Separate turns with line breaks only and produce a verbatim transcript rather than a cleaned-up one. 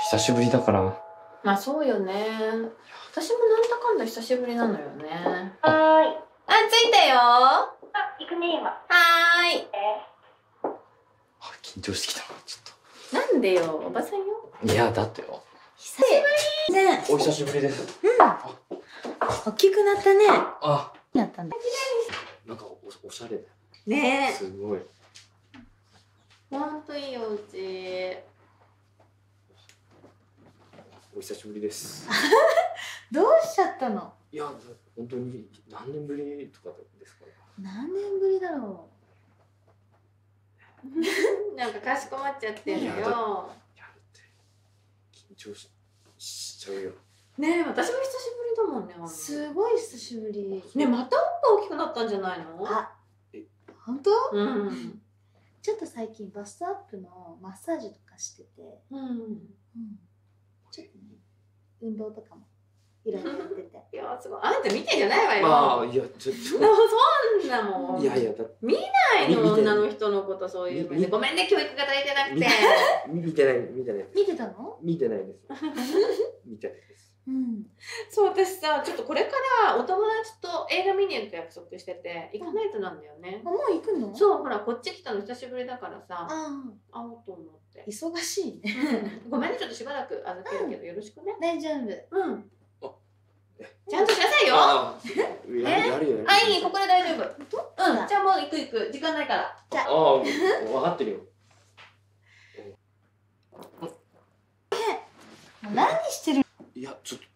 久しぶりだから。
まあそうよね。私もなんだかんだ久しぶりなのよね。
はーい。
あ、着いたよ。あ、
行くね、今。
はーい。
あ、緊張してきたな、ちょ
なんでよ、おばさんよ。
っと。いや、だってよ。
久しぶりね。
お久しぶりです。
大きくなったね。
あ、
なったんだ。
なんかお、おしゃれだよ。
ねえ。
すごい。
ほんといいお家。
お久しぶりです。
どうしちゃったの？
いや、本当に何年ぶりとかですかね。
何年ぶりだろう。なんかかしこまっちゃってるよ。
いや、だいや、だって緊張し、しちゃうよ。
ねえ、私も久しぶりだもんね。
すごい久しぶり。
ね、またおっぱ大きくなったんじゃないの？
あ、
え、
本当？
うん。
ちょっと最近バストアップのマッサージとかしてて、
うん。
うん、ちょっとね、運動とかもいろいろやってて。
いや、すごい。あんた見てんじゃないわよ。
まあ、いや、ちょっ
でもそんなも
と。
ん。
いやいや、だ
見ないの、
み見て
女の人のこと、そういう目で。
み
ごめんね、教育が足りてなくて。
見てない、見てない。
見てたの？
見てないです。見てないです。
うん。
そう、私さ、ちょっとこれからお友達と映画見に行く約束してて、行かないとなんだよね。
あ、もう行くの？う。
そう、ほら、こっち来たの久しぶりだからさ、
あ
会おうと思って
あ、。忙しいね。
うんごめんね、ちょっとしばらく預けるけど、よろしくね。
大丈夫。
うん
あ。
ちゃんとしなさいよ。
あーやるやるよ。
あ、いい、ここで大丈夫。
当？
うん、じゃあもう行く行く。時間ないから。
ああ、分かってるよ。
何してる？
いや、ちょっと